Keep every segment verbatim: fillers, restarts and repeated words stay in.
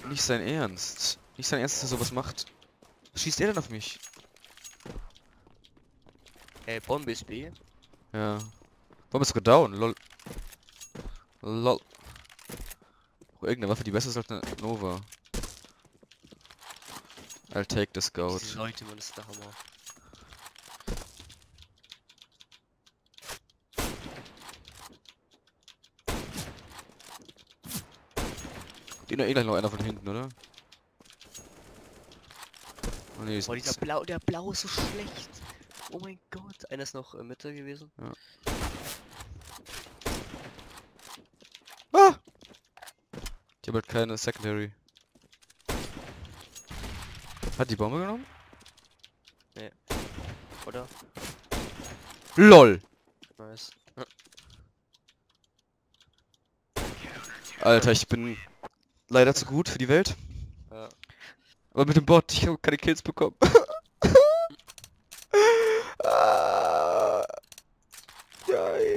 Nicht sein Ernst. Nicht sein Ernst, dass er sowas macht. Was schießt er denn auf mich? Ey, Bombe ist B. Ja. Warum ist sogar down? Lol. Lol. Auch irgendeine Waffe, die besser ist als eine Nova. I'll take the Scout. Diese Leute, man, ist der Hammer. Den eh gleich noch einer von hinten, oder? Oh, nee, Boah, dieser Blau, der Blau ist so schlecht. Oh mein Gott. Einer ist noch äh, Mitte gewesen. Ja. Ah! Ich hab halt keine Secondary. Hat die Bombe genommen? Oder? LOL! Nice. Alter, ich bin leider zu gut für die Welt. Ja. Aber mit dem Bot, ich habe keine Kills bekommen. ah, nein.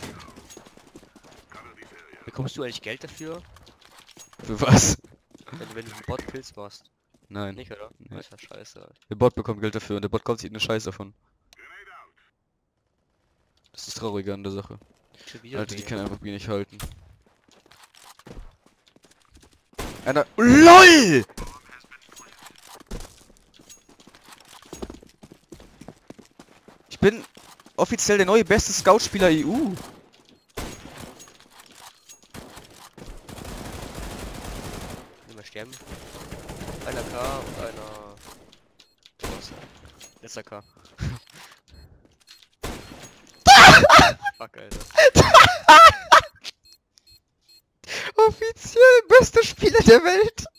Bekommst du eigentlich Geld dafür, Für was? wenn, wenn du einen Bot Kills machst? Nein. Nicht, oder? Nee. Das ist ja scheiße. Alter. Der Bot bekommt Geld dafür und der Bot kommt sich eine Scheiß davon. Das ist trauriger an der Sache. Schon wieder Alter, die B. können einfach B nicht halten. Einer. LOL! Ich bin offiziell der neue beste Scout-Spieler E U. Immer sterben. Einer K und einer. Was? Letzter K. Fuck, Alter. Offiziell bester Spieler der Welt.